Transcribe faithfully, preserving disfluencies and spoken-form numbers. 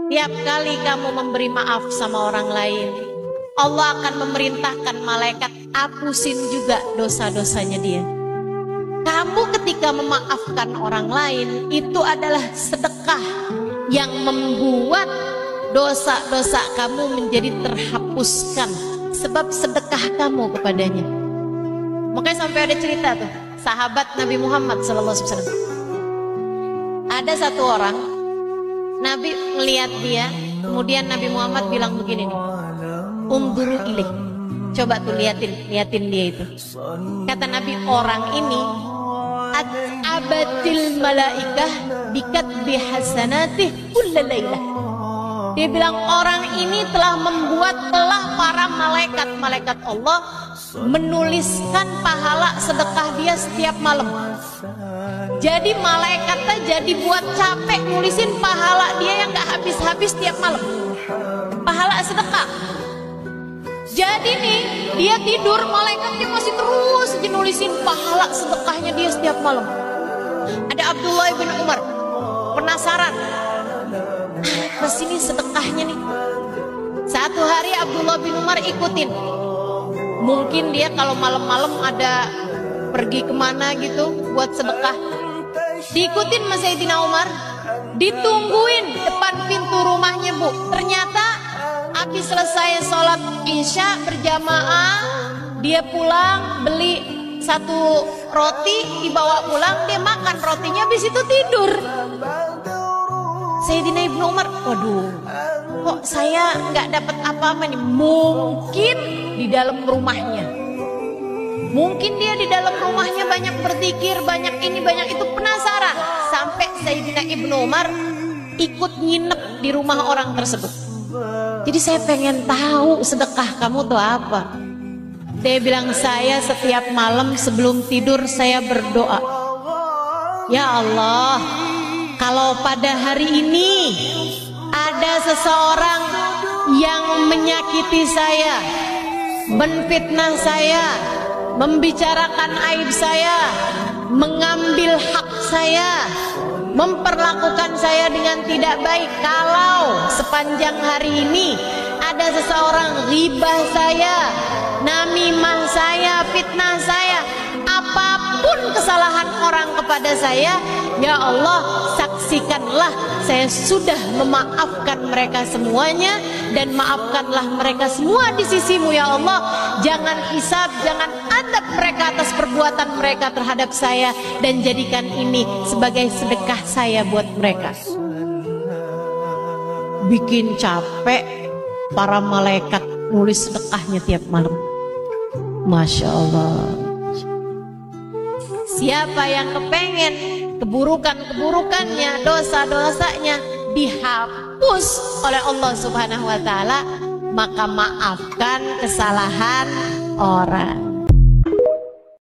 Tiap kali kamu memberi maaf sama orang lain, Allah akan memerintahkan malaikat hapusin juga dosa-dosanya dia. Kamu ketika memaafkan orang lain, itu adalah sedekah yang membuat dosa-dosa kamu menjadi terhapuskan sebab sedekah kamu kepadanya. Makanya sampai ada cerita tuh, sahabat Nabi Muhammad shallallahu alaihi wasallam. Ada satu orang, Nabi melihat dia, kemudian Nabi Muhammad bilang begini nih, Unduru ilaih. Coba tuh liatin, liatin dia itu. Kata Nabi, orang ini abatil malaikah bikat bihasanatih kullalailah. Dia bilang orang ini telah membuat telah para malaikat-malaikat Allah menuliskan pahala sedekah dia setiap malam. Jadi malaikatnya jadi buat capek nulisin pahala dia yang gak habis-habis setiap malam. Pahala sedekah. Jadi nih dia tidur, malaikatnya masih terus aja nulisin pahala sedekahnya dia setiap malam. Ada Abdullah bin Umar penasaran, apa sih ini sedekahnya nih? Satu hari Abdullah bin Umar ikutin. Mungkin dia kalau malam-malam ada pergi kemana gitu buat sedekah, diikutin sama Sayyidina Umar, ditungguin depan pintu rumahnya bu. Ternyata habis selesai sholat isya berjamaah, dia pulang beli satu roti, dibawa pulang, dia makan rotinya, habis itu tidur. Sayyidina Ibnu Umar, waduh, kok saya nggak dapat apa-apa nih? Mungkin di dalam rumahnya, mungkin dia di dalam rumahnya banyak berzikir, banyak ini, banyak itu, penasaran. Sampai Sayyidina Ibnu Umar ikut nginep di rumah orang tersebut. Jadi saya pengen tahu sedekah kamu tuh apa. Dia bilang, saya setiap malam sebelum tidur saya berdoa, ya Allah, kalau pada hari ini ada seseorang yang menyakiti saya, menfitnah saya, membicarakan aib saya, mengambil hak saya, memperlakukan saya dengan tidak baik, kalau sepanjang hari ini ada seseorang ghibah saya, namimah saya, fitnah saya, apapun kesalahan orang kepada saya, ya Allah, saksikanlah saya sudah memaafkan mereka semuanya, dan maafkanlah mereka semua di sisimu ya Allah. Jangan hisab, jangan adab mereka atas perbuatan mereka terhadap saya, dan jadikan ini sebagai sedekah saya buat mereka. Bikin capek para malaikat nulis sedekahnya tiap malam. Masya Allah. Siapa yang kepengen keburukan-keburukannya, dosa-dosanya dihapus oleh Allah Subhanahu wa Ta'ala, maka maafkan kesalahan orang.